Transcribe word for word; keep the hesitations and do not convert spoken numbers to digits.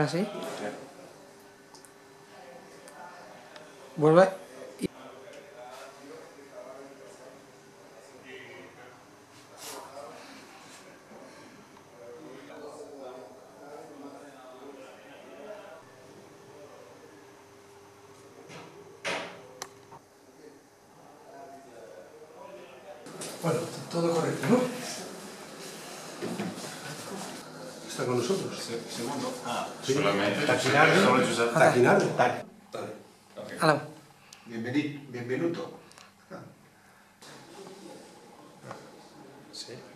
Así. Vuelve. Y... Bueno, todo correcto, ¿no? ¿Está con nosotros? Sí, segundo. Ah, sí. Solamente. Taquinardi. Solo Giuseppe. Taquinardi. Vale. Okay. Hello. Bienvenido. Bienvenuto. Sí.